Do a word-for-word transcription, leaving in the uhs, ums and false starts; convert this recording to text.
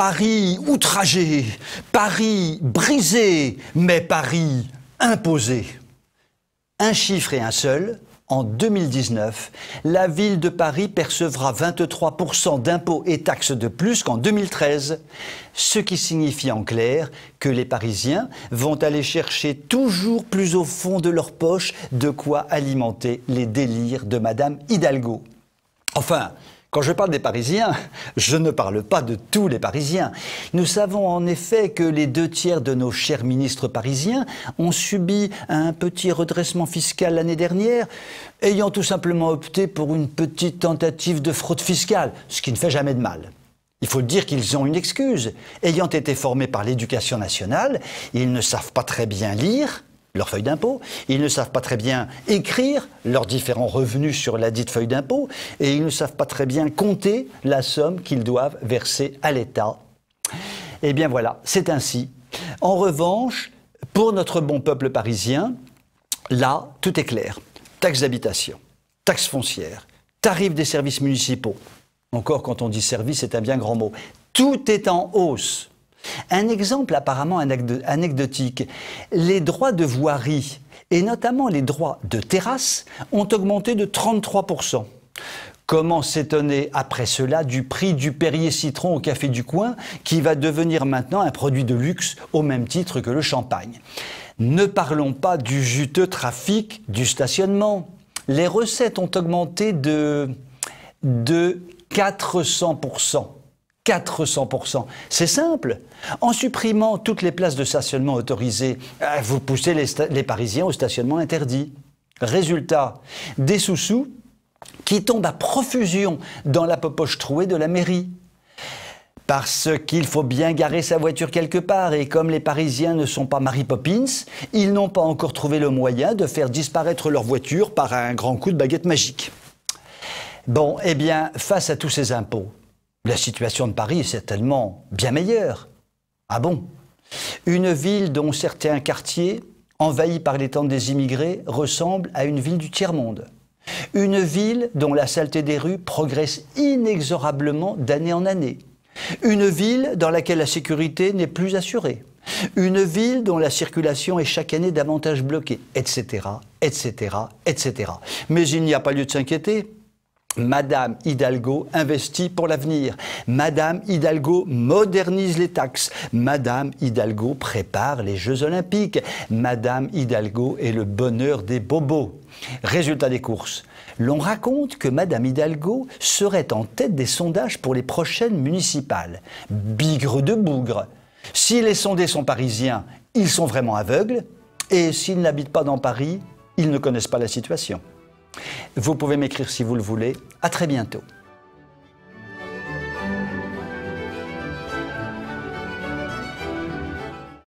Paris outragé, Paris brisé, mais Paris imposé. Un chiffre et un seul, en deux mille dix-neuf, la ville de Paris percevra vingt-trois pour cent d'impôts et taxes de plus qu'en deux mille treize, ce qui signifie en clair que les Parisiens vont aller chercher toujours plus au fond de leur poche de quoi alimenter les délires de Madame Hidalgo. Enfin, quand je parle des Parisiens, je ne parle pas de tous les Parisiens. Nous savons en effet que les deux tiers de nos chers ministres parisiens ont subi un petit redressement fiscal l'année dernière, ayant tout simplement opté pour une petite tentative de fraude fiscale, ce qui ne fait jamais de mal. Il faut dire qu'ils ont une excuse. Ayant été formés par l'éducation nationale, ils ne savent pas très bien lire leur feuille d'impôt, ils ne savent pas très bien écrire leurs différents revenus sur la dite feuille d'impôt et ils ne savent pas très bien compter la somme qu'ils doivent verser à l'État. Eh bien voilà, c'est ainsi. En revanche, pour notre bon peuple parisien, là, tout est clair. Taxe d'habitation, taxe foncière, tarif des services municipaux. Encore, quand on dit service, c'est un bien grand mot. Tout est en hausse. Un exemple apparemment anecdotique, les droits de voirie, et notamment les droits de terrasse, ont augmenté de trente-trois pour cent. Comment s'étonner après cela du prix du Perrier Citron au café du coin, qui va devenir maintenant un produit de luxe au même titre que le champagne? Ne parlons pas du juteux trafic du stationnement. Les recettes ont augmenté de, de quatre cents pour cent. quatre cents pour cent. C'est simple. En supprimant toutes les places de stationnement autorisées, vous poussez les, les Parisiens au stationnement interdit. Résultat, des sous-sous qui tombent à profusion dans la poche trouée de la mairie. Parce qu'il faut bien garer sa voiture quelque part et comme les Parisiens ne sont pas Mary Poppins, ils n'ont pas encore trouvé le moyen de faire disparaître leur voiture par un grand coup de baguette magique. Bon, eh bien, face à tous ces impôts, la situation de Paris est certainement bien meilleure. Ah bon? Une ville dont certains quartiers, envahis par les tentes des immigrés, ressemblent à une ville du tiers-monde. Une ville dont la saleté des rues progresse inexorablement d'année en année. Une ville dans laquelle la sécurité n'est plus assurée. Une ville dont la circulation est chaque année davantage bloquée, et cetera, et cetera, et cetera. Mais il n'y a pas lieu de s'inquiéter. Madame Hidalgo investit pour l'avenir. Madame Hidalgo modernise les taxes. Madame Hidalgo prépare les Jeux Olympiques. Madame Hidalgo est le bonheur des bobos. Résultat des courses. L'on raconte que Madame Hidalgo serait en tête des sondages pour les prochaines municipales. Bigre de bougre. Si les sondés sont parisiens, ils sont vraiment aveugles. Et s'ils n'habitent pas dans Paris, ils ne connaissent pas la situation. Vous pouvez m'écrire si vous le voulez. À très bientôt.